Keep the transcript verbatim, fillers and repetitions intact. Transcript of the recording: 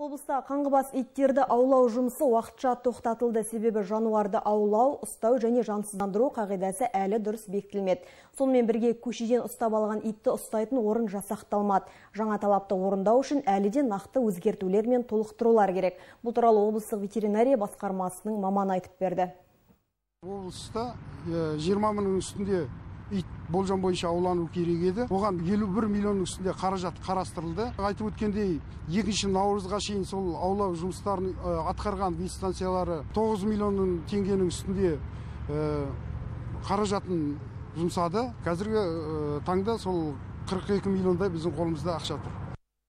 Облыста қаңғыбас иттерді аулау жұмысы уақытша тоқтатылды, себебі жануарды аулау, ұстау және жансыздандыру қағидасы әлі дұрыс бекітілмеді. Сонымен бірге көшеден ұстап алған итті ұстайтын орын жасақталмады. Жаңа талапты орындау үшін әлі де нақты өзгертулер мен толықтырулар керек. Бұл туралы облыстық ветеринария басқармасының маманы айтып берді. Облыста жиырма мыңның үстінде ит болжам бойынша аулану керек еді. Оған елу бір миллионның үстінде қаражат қарастырылды. Айтып өткендей, екінші наурызға шейін сол аулау жұмыстарын атқарған ветстанциялары тоғыз миллионның теңгенің үстінде қаражатын жұмсады. Қазіргі таңда сол қырық екі миллиондай біздің қолымызда ақша тұр.